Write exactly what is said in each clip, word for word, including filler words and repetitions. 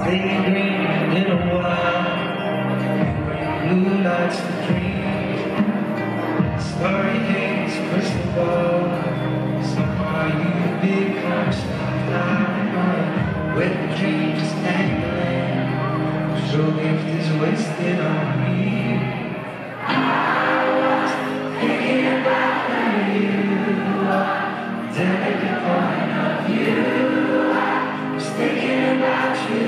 Stay green in a while. Blue lights the dream. Starry haze, crystal ball. Somehow you become somehow. Wet dream just dangling. Your gift is wasted on me. I was thinking about where you are. Delicate point of view. I was thinking about you.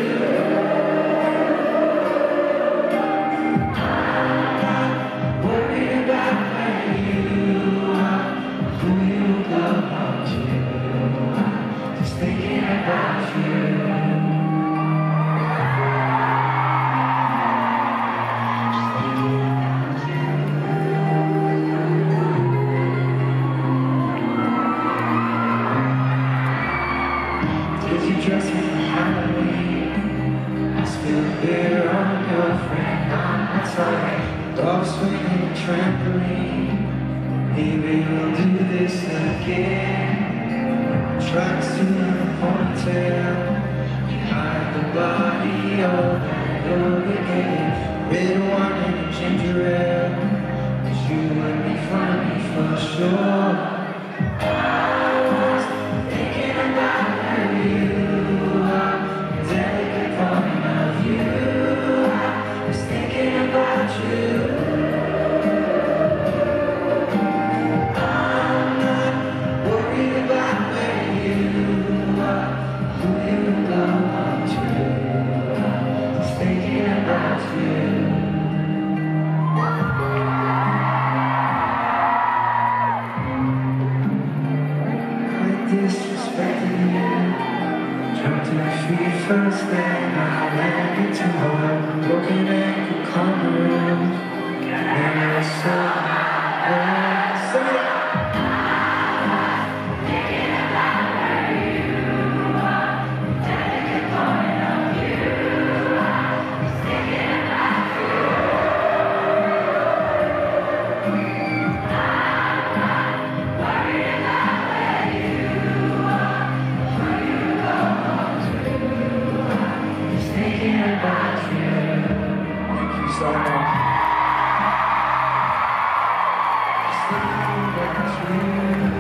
Did you dress me for Halloween? I spilled beer on your friend on my tie. Dog swinging trampoline. Maybe we'll do this again. Tracks to the ponytail. Behind the body over and over again. Red wine and a ginger ale. 'Cause you and me funny for sure. Disrespecting you. Jumped to my feet first thing. I landed too hard. Broken ankle, common room. And it's so hard. Sing it. Thinking about where you are. Delicate point of view. Thinking about you. I'm worried about where you are. Thinking about you. Thank you so much. Just thinking about you.